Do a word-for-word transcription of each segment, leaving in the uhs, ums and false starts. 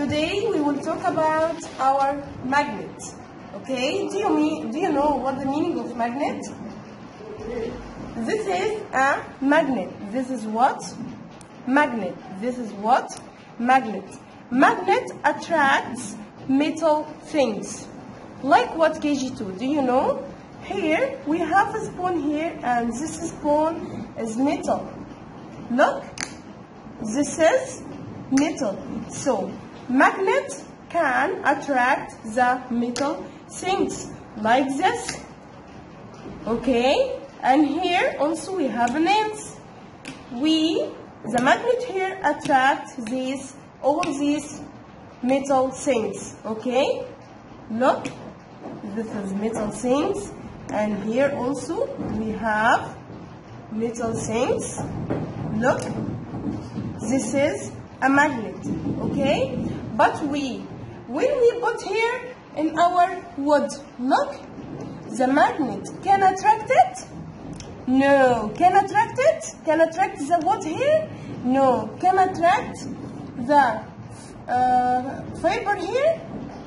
Today we will talk about our magnet. Okay, do you mean do you know what the meaning of magnet? This is a magnet. This is what? Magnet. This is what? Magnet. Magnet attracts metal things. Like what K G two? Do you know? Here we have a spoon here, and this spoon is metal. Look, this is metal. So magnet can attract the metal things like this. Okay, and here also we have nails. We the magnet here attracts these all these metal things. Okay, look, this is metal things, and here also we have metal things. Look, this is a magnet. Okay, but we when we put here in our wood, look, the magnet can attract it? No. Can attract it? Can attract the wood here? No. Can attract the uh, fiber here?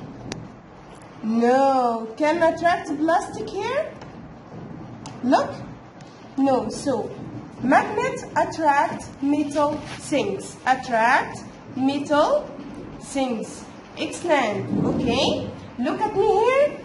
No. Can attract plastic here? Look. No. So magnet attract metal things. Attract metal things. Excellent. Okay. Look at me here.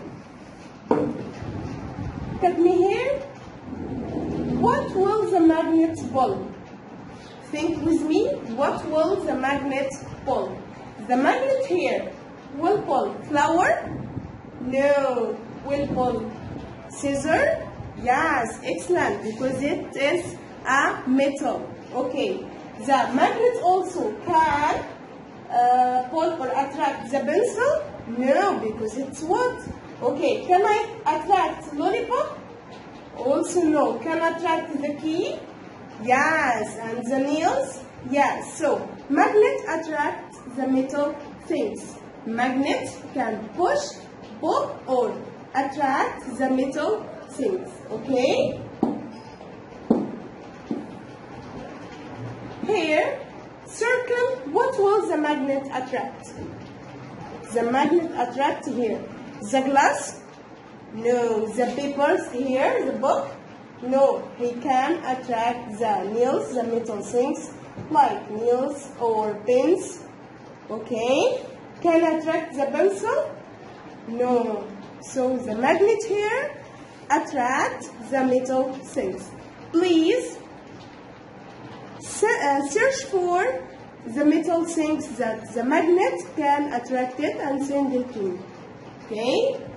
Look at me here. What will the magnet pull? Think with me. What will the magnet pull? The magnet here will pull flour? No. Will pull scissor? Yes. Excellent. Because it is a metal. Okay. The magnet also can uh, pull or attract the pencil? No, because it's what? Okay. Can I attract lollipop? Also no. Can attract the key? Yes. And the nails? Yes. So magnet attracts the metal things. Magnet can push, pull, or attract the metal things. Okay? Here, circle, what will the magnet attract? The magnet attract here. The glass? No. The papers here, the book? No. He can attract the nails, the metal things, like nails or pens. Okay. Can attract the pencil? No. So the magnet here attract the metal things. Please search for the metal things that the magnet can attract it and send it to you. Okay?